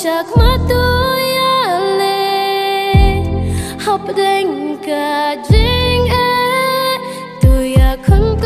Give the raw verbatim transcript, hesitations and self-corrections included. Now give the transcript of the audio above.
chắc mà tôi ale học đánh cả chính e tôi à không